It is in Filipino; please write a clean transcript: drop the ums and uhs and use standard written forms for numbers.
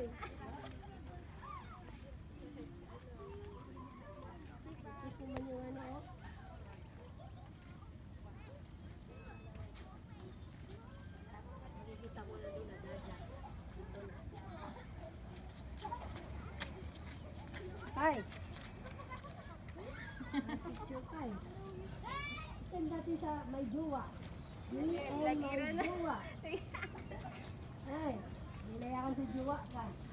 Gusto mo yung ano, oh? Makikita mo na din na dahil na. Hi! Picture ka eh. Saan dati sa may jowa? Me and my jowa. Ay, nilayakan sa jowa ka.